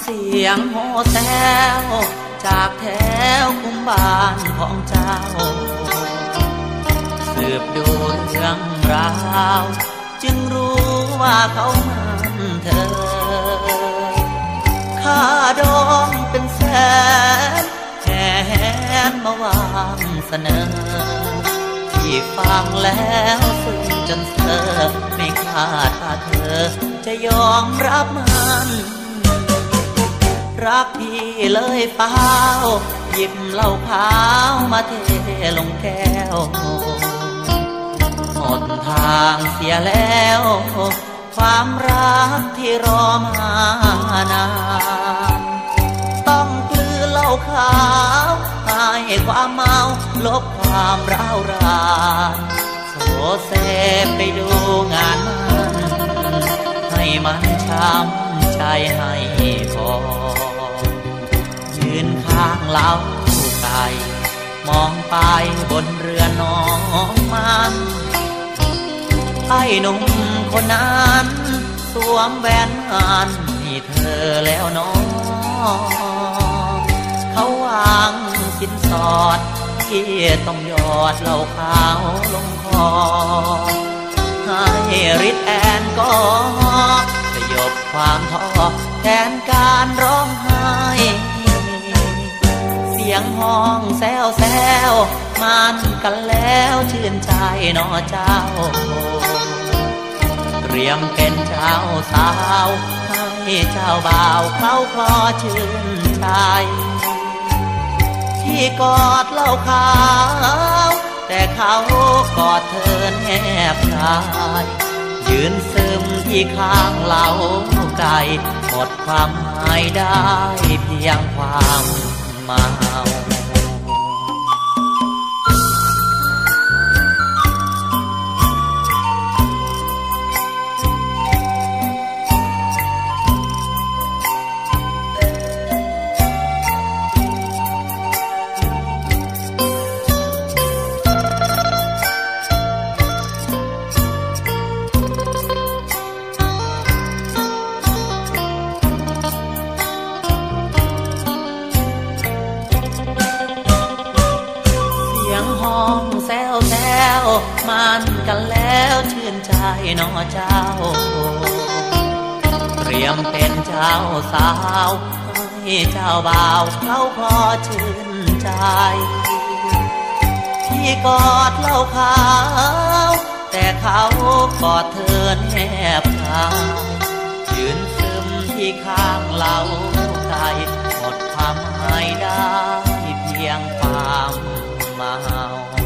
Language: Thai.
สียงโห่แซวจากแถวคุ้มบ้านของเจ้าสืบดูเรื่องราวจึงรู้ว่าเขามันเธอค่าดองเป็นแสนแหนมาวางเสนอที่ฟังแล้วซึ้งจนเธอไม่คาดว่าเธอจะยอมรับมันรักพี่เลยเปล่าหยิบเหล้าขาวมาเทลงแก้วหมดทางเสียแล้วความรักที่รอมานานต้องกลืนเหล้าขาวให้ความเมาลบความร้าวรานโสเซไปดูงานมันให้มันช้ำใจให้พอยืนข้างเล้าไก่มองไปบนเรือน้องมันไอ้หนุ่มคนนั้นสวมแหวนงานให้เธอแล้วน้องเขาวางสินสอดที่ต้องหยอดเหล้าขาวลงคอให้ฤทธิ์แอนก็สยบความท้อแทนการร้องไห้เสียงห้องแซวแซวมันกันแล้วชื่นใจน้อเจ้าเตรียมเป็นเจ้าสาวให้เจ้าบ่าวเขาคลอชื่นใจที่กอดเหล้าขาวแต่เขากอดเธอแนบกายยืนซึมที่ข้างเหล้าไก่หมดความหมายได้เพียงความเมาแซวแซวมันกันแล้วชื่นใจน้อเจ้าเตรียมเป็นเจ้าสาวให้เจ้าบ่าวเขาพอชื่นใจที่กอดเหล้าขาวแต่เขากอดเธอแนบกายยืนซึมที่ข้างเหล้าไก่หมดความหมายได้เพียงความเมา